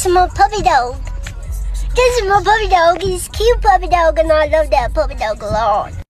This is my puppy dog. This is my puppy dog. He's a cute puppy dog, and I love that puppy dog a lot.